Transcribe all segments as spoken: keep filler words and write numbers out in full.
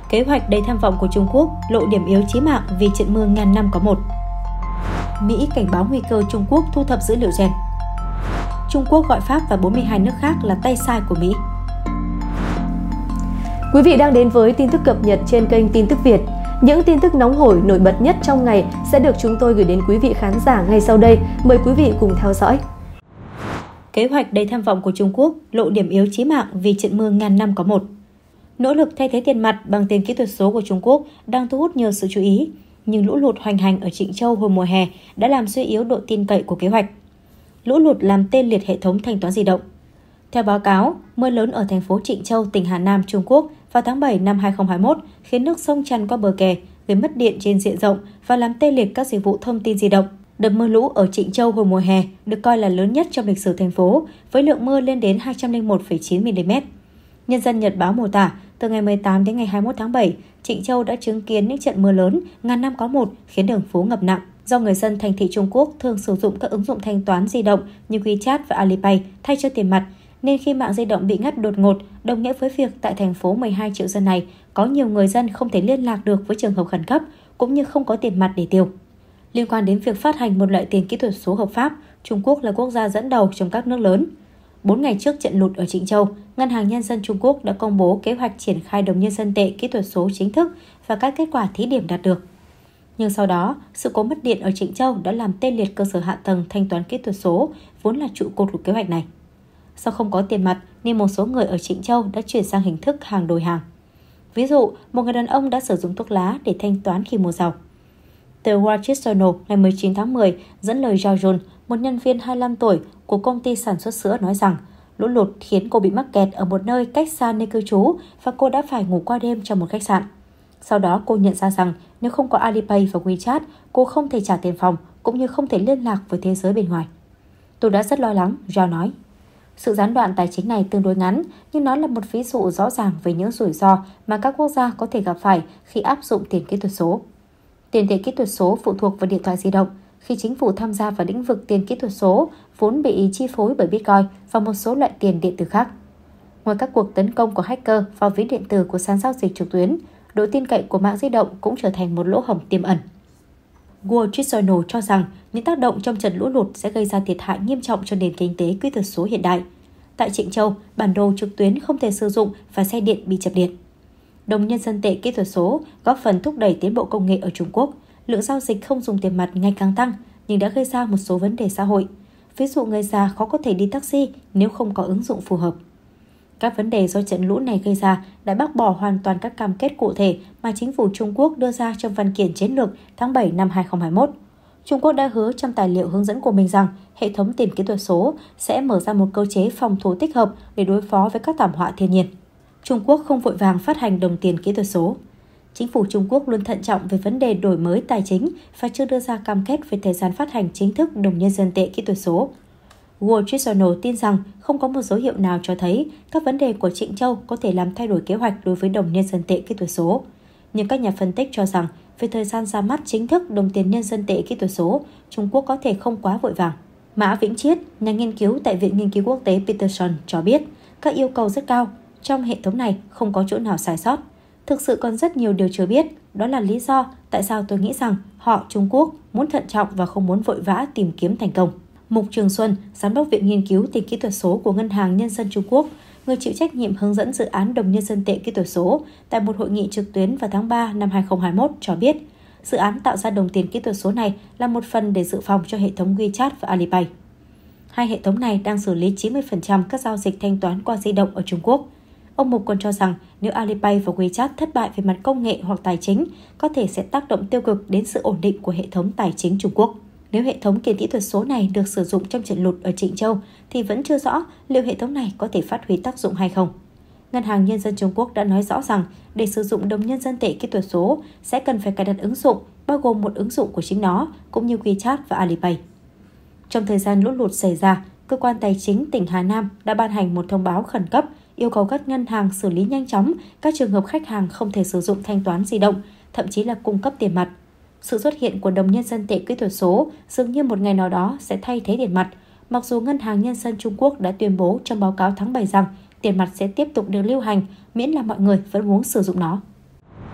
Kế hoạch đầy tham vọng của Trung Quốc lộ điểm yếu chí mạng vì trận mưa ngàn năm có một. Mỹ cảnh báo nguy cơ Trung Quốc thu thập dữ liệu gen. Trung Quốc gọi Pháp và bốn mươi hai nước khác là tay sai của Mỹ. Quý vị đang đến với tin tức cập nhật trên kênh Tin tức Việt. Những tin tức nóng hổi nổi bật nhất trong ngày sẽ được chúng tôi gửi đến quý vị khán giả ngay sau đây. Mời quý vị cùng theo dõi. Kế hoạch đầy tham vọng của Trung Quốc lộ điểm yếu chí mạng vì trận mưa ngàn năm có một. Nỗ lực thay thế tiền mặt bằng tiền kỹ thuật số của Trung Quốc đang thu hút nhiều sự chú ý, nhưng lũ lụt hoành hành ở Trịnh Châu hồi mùa hè đã làm suy yếu độ tin cậy của kế hoạch. Lũ lụt làm tê liệt hệ thống thanh toán di động. Theo báo cáo, mưa lớn ở thành phố Trịnh Châu, tỉnh Hà Nam, Trung Quốc vào tháng bảy năm hai nghìn không trăm hai mươi mốt khiến nước sông tràn qua bờ kè, gây mất điện trên diện rộng và làm tê liệt các dịch vụ thông tin di động. Đợt mưa lũ ở Trịnh Châu hồi mùa hè được coi là lớn nhất trong lịch sử thành phố, với lượng mưa lên đến hai trăm lẻ một phẩy chín mi-li-mét. Nhân dân Nhật báo mô tả, từ ngày mười tám đến ngày hai mươi mốt tháng bảy, Trịnh Châu đã chứng kiến những trận mưa lớn ngàn năm có một khiến đường phố ngập nặng. Do người dân thành thị Trung Quốc thường sử dụng các ứng dụng thanh toán di động như WeChat và Alipay thay cho tiền mặt, nên khi mạng di động bị ngắt đột ngột, đồng nghĩa với việc tại thành phố mười hai triệu dân này có nhiều người dân không thể liên lạc được với trường hợp khẩn cấp, cũng như không có tiền mặt để tiêu. Liên quan đến việc phát hành một loại tiền kỹ thuật số hợp pháp, Trung Quốc là quốc gia dẫn đầu trong các nước lớn. Bốn ngày trước trận lụt ở Trịnh Châu, Ngân hàng Nhân dân Trung Quốc đã công bố kế hoạch triển khai đồng nhân dân tệ kỹ thuật số chính thức và các kết quả thí điểm đạt được. Nhưng sau đó, sự cố mất điện ở Trịnh Châu đã làm tê liệt cơ sở hạ tầng thanh toán kỹ thuật số, vốn là trụ cột của kế hoạch này. Do không có tiền mặt nên một số người ở Trịnh Châu đã chuyển sang hình thức hàng đổi hàng. Ví dụ, một người đàn ông đã sử dụng thuốc lá để thanh toán khi mua rau. Tờ Wall Street Journal ngày mười chín tháng mười dẫn lời Zhao Jun, một nhân viên hai mươi lăm tuổi của công ty sản xuất sữa, nói rằng lũ lụt khiến cô bị mắc kẹt ở một nơi cách xa nơi cư trú và cô đã phải ngủ qua đêm trong một khách sạn. Sau đó cô nhận ra rằng nếu không có Alipay và WeChat, cô không thể trả tiền phòng cũng như không thể liên lạc với thế giới bên ngoài. Tôi đã rất lo lắng, Zhao nói. Sự gián đoạn tài chính này tương đối ngắn, nhưng nó là một ví dụ rõ ràng về những rủi ro mà các quốc gia có thể gặp phải khi áp dụng tiền kỹ thuật số. Tiền tệ kỹ thuật số phụ thuộc vào điện thoại di động. Khi chính phủ tham gia vào lĩnh vực tiền kỹ thuật số, vốn bị chi phối bởi Bitcoin và một số loại tiền điện tử khác. Ngoài các cuộc tấn công của hacker vào ví điện tử của sàn giao dịch trực tuyến, độ tin cậy của mạng di động cũng trở thành một lỗ hổng tiềm ẩn. Wall Street Journal cho rằng những tác động trong trận lũ lụt sẽ gây ra thiệt hại nghiêm trọng cho nền kinh tế kỹ thuật số hiện đại. Tại Trịnh Châu, bản đồ trực tuyến không thể sử dụng và xe điện bị chập điện. Đồng nhân dân tệ kỹ thuật số góp phần thúc đẩy tiến bộ công nghệ ở Trung Quốc. Lượng giao dịch không dùng tiền mặt ngày càng tăng, nhưng đã gây ra một số vấn đề xã hội. Ví dụ người già khó có thể đi taxi nếu không có ứng dụng phù hợp. Các vấn đề do trận lũ này gây ra đã bác bỏ hoàn toàn các cam kết cụ thể mà chính phủ Trung Quốc đưa ra trong văn kiện chiến lược tháng bảy năm hai nghìn không trăm hai mươi mốt. Trung Quốc đã hứa trong tài liệu hướng dẫn của mình rằng hệ thống tiền kỹ thuật số sẽ mở ra một cơ chế phòng thủ tích hợp để đối phó với các thảm họa thiên nhiên. Trung Quốc không vội vàng phát hành đồng tiền kỹ thuật số. Chính phủ Trung Quốc luôn thận trọng về vấn đề đổi mới tài chính và chưa đưa ra cam kết về thời gian phát hành chính thức đồng nhân dân tệ kỹ thuật số. Wall Street Journal tin rằng không có một dấu hiệu nào cho thấy các vấn đề của Trịnh Châu có thể làm thay đổi kế hoạch đối với đồng nhân dân tệ kỹ thuật số. Nhưng các nhà phân tích cho rằng về thời gian ra mắt chính thức đồng tiền nhân dân tệ kỹ thuật số, Trung Quốc có thể không quá vội vàng. Mã Vĩnh Chiết, nhà nghiên cứu tại Viện Nghiên cứu Quốc tế Peterson cho biết các yêu cầu rất cao. Trong hệ thống này không có chỗ nào sai sót. Thực sự còn rất nhiều điều chưa biết. Đó là lý do tại sao tôi nghĩ rằng họ, Trung Quốc, muốn thận trọng và không muốn vội vã tìm kiếm thành công. Mục Trường Xuân, Giám đốc Viện Nghiên cứu Tiền kỹ thuật số của Ngân hàng Nhân dân Trung Quốc, người chịu trách nhiệm hướng dẫn dự án đồng nhân dân tệ kỹ thuật số tại một hội nghị trực tuyến vào tháng ba năm hai nghìn không trăm hai mươi mốt cho biết, dự án tạo ra đồng tiền kỹ thuật số này là một phần để dự phòng cho hệ thống WeChat và Alipay. Hai hệ thống này đang xử lý chín mươi phần trăm các giao dịch thanh toán qua di động ở Trung Quốc. Ông Mục còn cho rằng nếu Alipay và WeChat thất bại về mặt công nghệ hoặc tài chính, có thể sẽ tác động tiêu cực đến sự ổn định của hệ thống tài chính Trung Quốc. Nếu hệ thống tiền kỹ thuật số này được sử dụng trong trận lụt ở Trịnh Châu, thì vẫn chưa rõ liệu hệ thống này có thể phát huy tác dụng hay không. Ngân hàng Nhân dân Trung Quốc đã nói rõ rằng để sử dụng đồng nhân dân tệ kỹ thuật số sẽ cần phải cài đặt ứng dụng, bao gồm một ứng dụng của chính nó, cũng như WeChat và Alipay. Trong thời gian lũ lụt xảy ra, Cơ quan Tài chính tỉnh Hà Nam đã ban hành một thông báo khẩn cấp yêu cầu các ngân hàng xử lý nhanh chóng các trường hợp khách hàng không thể sử dụng thanh toán di động, thậm chí là cung cấp tiền mặt. Sự xuất hiện của đồng nhân dân tệ kỹ thuật số dường như một ngày nào đó sẽ thay thế tiền mặt, mặc dù Ngân hàng Nhân dân Trung Quốc đã tuyên bố trong báo cáo tháng bảy rằng tiền mặt sẽ tiếp tục được lưu hành miễn là mọi người vẫn muốn sử dụng nó.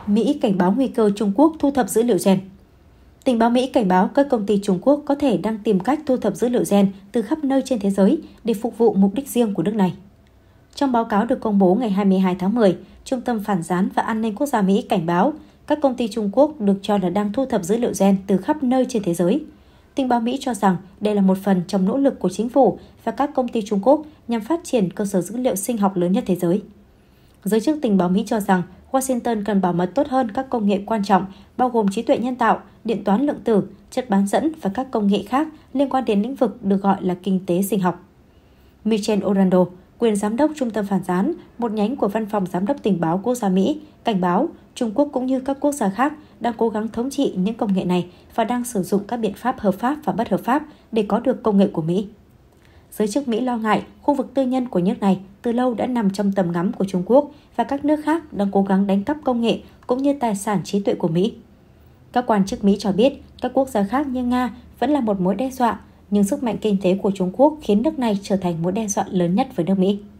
Mỹ cảnh báo nguy cơ Trung Quốc thu thập dữ liệu gen. Tình báo Mỹ cảnh báo các công ty Trung Quốc có thể đang tìm cách thu thập dữ liệu gen từ khắp nơi trên thế giới để phục vụ mục đích riêng của nước này. Trong báo cáo được công bố ngày hai mươi hai tháng mười, Trung tâm Phản gián và An ninh Quốc gia Mỹ cảnh báo các công ty Trung Quốc được cho là đang thu thập dữ liệu gen từ khắp nơi trên thế giới. Tình báo Mỹ cho rằng đây là một phần trong nỗ lực của chính phủ và các công ty Trung Quốc nhằm phát triển cơ sở dữ liệu sinh học lớn nhất thế giới. Giới chức tình báo Mỹ cho rằng Washington cần bảo mật tốt hơn các công nghệ quan trọng bao gồm trí tuệ nhân tạo, điện toán lượng tử, chất bán dẫn và các công nghệ khác liên quan đến lĩnh vực được gọi là kinh tế sinh học. Michelle Orlando, quyền giám đốc Trung tâm Phản gián, một nhánh của Văn phòng Giám đốc Tình báo Quốc gia Mỹ, cảnh báo Trung Quốc cũng như các quốc gia khác đang cố gắng thống trị những công nghệ này và đang sử dụng các biện pháp hợp pháp và bất hợp pháp để có được công nghệ của Mỹ. Giới chức Mỹ lo ngại khu vực tư nhân của nước này từ lâu đã nằm trong tầm ngắm của Trung Quốc và các nước khác đang cố gắng đánh cắp công nghệ cũng như tài sản trí tuệ của Mỹ. Các quan chức Mỹ cho biết các quốc gia khác như Nga vẫn là một mối đe dọa, nhưng sức mạnh kinh tế của Trung Quốc khiến nước này trở thành mối đe dọa lớn nhất với nước Mỹ.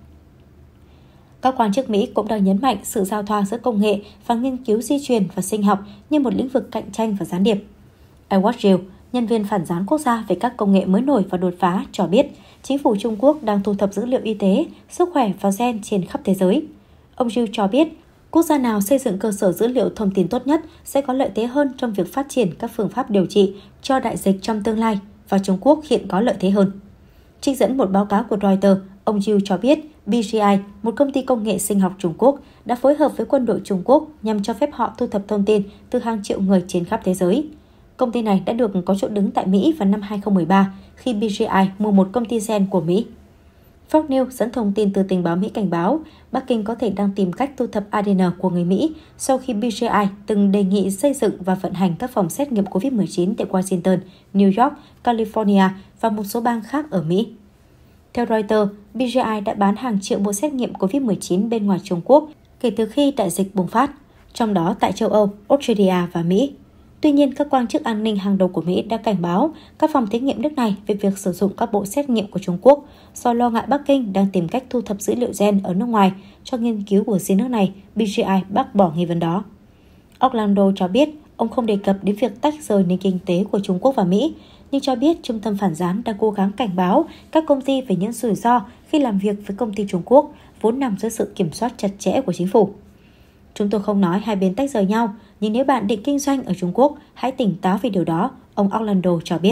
Các quan chức Mỹ cũng đang nhấn mạnh sự giao thoa giữa công nghệ và nghiên cứu di truyền và sinh học như một lĩnh vực cạnh tranh và gián điệp. Edward Gill, nhân viên phản gián quốc gia về các công nghệ mới nổi và đột phá, cho biết chính phủ Trung Quốc đang thu thập dữ liệu y tế, sức khỏe và gen trên khắp thế giới. Ông Gill cho biết, quốc gia nào xây dựng cơ sở dữ liệu thông tin tốt nhất sẽ có lợi thế hơn trong việc phát triển các phương pháp điều trị cho đại dịch trong tương lai, và Trung Quốc hiện có lợi thế hơn. Trích dẫn một báo cáo của Reuters, ông Gill cho biết bê giê i, một công ty công nghệ sinh học Trung Quốc, đã phối hợp với quân đội Trung Quốc nhằm cho phép họ thu thập thông tin từ hàng triệu người trên khắp thế giới. Công ty này đã được có chỗ đứng tại Mỹ vào năm hai không một ba khi bê giê i mua một công ty gen của Mỹ. Fox News dẫn thông tin từ tình báo Mỹ cảnh báo Bắc Kinh có thể đang tìm cách thu thập a đê en của người Mỹ sau khi bê giê i từng đề nghị xây dựng và vận hành các phòng xét nghiệm covid mười chín tại Washington, New York, California và một số bang khác ở Mỹ. Theo Reuters, bê giê i đã bán hàng triệu bộ xét nghiệm covid mười chín bên ngoài Trung Quốc kể từ khi đại dịch bùng phát, trong đó tại châu Âu, Australia và Mỹ. Tuy nhiên, các quan chức an ninh hàng đầu của Mỹ đã cảnh báo các phòng thí nghiệm nước này về việc sử dụng các bộ xét nghiệm của Trung Quốc do lo ngại Bắc Kinh đang tìm cách thu thập dữ liệu gen ở nước ngoài cho nghiên cứu của riêng nước này. bê giê i bác bỏ nghi vấn đó. Orlando cho biết ông không đề cập đến việc tách rời nền kinh tế của Trung Quốc và Mỹ, nhưng cho biết Trung tâm Phản gián đang cố gắng cảnh báo các công ty về những rủi ro khi làm việc với công ty Trung Quốc, vốn nằm dưới sự kiểm soát chặt chẽ của chính phủ. Chúng tôi không nói hai bên tách rời nhau, nhưng nếu bạn định kinh doanh ở Trung Quốc, hãy tỉnh táo về điều đó, ông Orlando cho biết.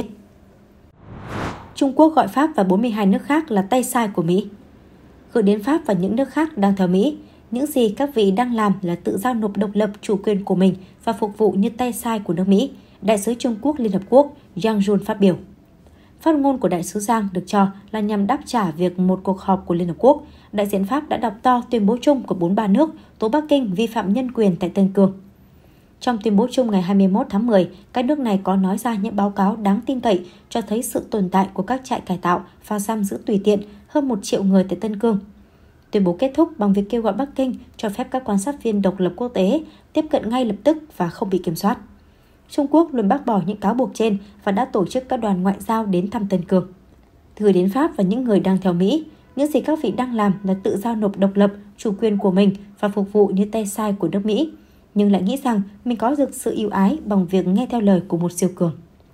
Trung Quốc gọi Pháp và bốn mươi hai nước khác là tay sai của Mỹ. Gửi đến Pháp và những nước khác đang theo Mỹ, những gì các vị đang làm là tự giao nộp độc lập chủ quyền của mình và phục vụ như tay sai của nước Mỹ, Đại sứ Trung Quốc Liên Hợp Quốc Yang Jun phát biểu. Phát ngôn của Đại sứ Giang được cho là nhằm đáp trả việc một cuộc họp của Liên Hợp Quốc, đại diện Pháp đã đọc to tuyên bố chung của bốn mươi ba nước tố Bắc Kinh vi phạm nhân quyền tại Tân Cương. Trong tuyên bố chung ngày hai mươi mốt tháng mười, các nước này có nói ra những báo cáo đáng tin cậy cho thấy sự tồn tại của các trại cải tạo và giam giữ tùy tiện hơn một triệu người tại Tân Cương. Tuyên bố kết thúc bằng việc kêu gọi Bắc Kinh cho phép các quan sát viên độc lập quốc tế tiếp cận ngay lập tức và không bị kiểm soát. Trung Quốc luôn bác bỏ những cáo buộc trên và đã tổ chức các đoàn ngoại giao đến thăm Tân Cương. Gửi đến Pháp và những người đang theo Mỹ, những gì các vị đang làm là tự giao nộp độc lập, chủ quyền của mình và phục vụ như tay sai của nước Mỹ, nhưng lại nghĩ rằng mình có được sự ưu ái bằng việc nghe theo lời của một siêu cường.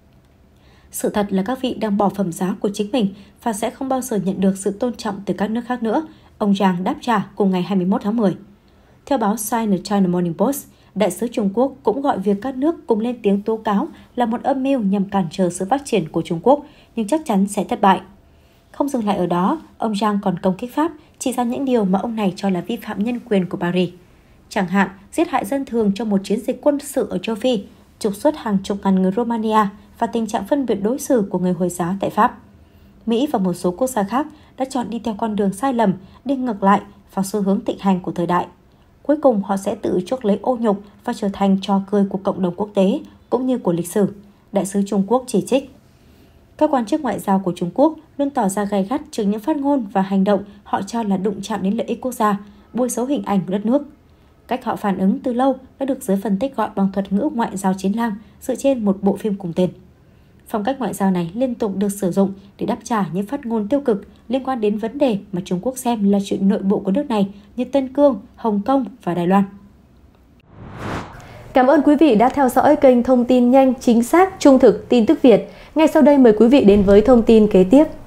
Sự thật là các vị đang bỏ phẩm giá của chính mình và sẽ không bao giờ nhận được sự tôn trọng từ các nước khác nữa, ông Zhang đáp trả cùng ngày hai mươi mốt tháng mười. Theo báo Sino China Morning Post, Đại sứ Trung Quốc cũng gọi việc các nước cùng lên tiếng tố cáo là một âm mưu nhằm cản trở sự phát triển của Trung Quốc, nhưng chắc chắn sẽ thất bại. Không dừng lại ở đó, ông Zhang còn công kích Pháp, chỉ ra những điều mà ông này cho là vi phạm nhân quyền của Paris. Chẳng hạn, giết hại dân thường trong một chiến dịch quân sự ở châu Phi, trục xuất hàng chục ngàn người Romania và tình trạng phân biệt đối xử của người Hồi giáo tại Pháp. Mỹ và một số quốc gia khác đã chọn đi theo con đường sai lầm, đi ngược lại vào xu hướng thịnh hành của thời đại. Cuối cùng họ sẽ tự chuốc lấy ô nhục và trở thành trò cười của cộng đồng quốc tế cũng như của lịch sử, Đại sứ Trung Quốc chỉ trích. Các quan chức ngoại giao của Trung Quốc luôn tỏ ra gay gắt trước những phát ngôn và hành động họ cho là đụng chạm đến lợi ích quốc gia, bôi xấu hình ảnh của đất nước. Cách họ phản ứng từ lâu đã được giới phân tích gọi bằng thuật ngữ ngoại giao chiến lang dựa trên một bộ phim cùng tên. Phong cách ngoại giao này liên tục được sử dụng để đáp trả những phát ngôn tiêu cực liên quan đến vấn đề mà Trung Quốc xem là chuyện nội bộ của nước này như Tân Cương, Hồng Kông và Đài Loan. Cảm ơn quý vị đã theo dõi kênh thông tin nhanh, chính xác, trung thực, tin tức Việt. Ngay sau đây mời quý vị đến với thông tin kế tiếp.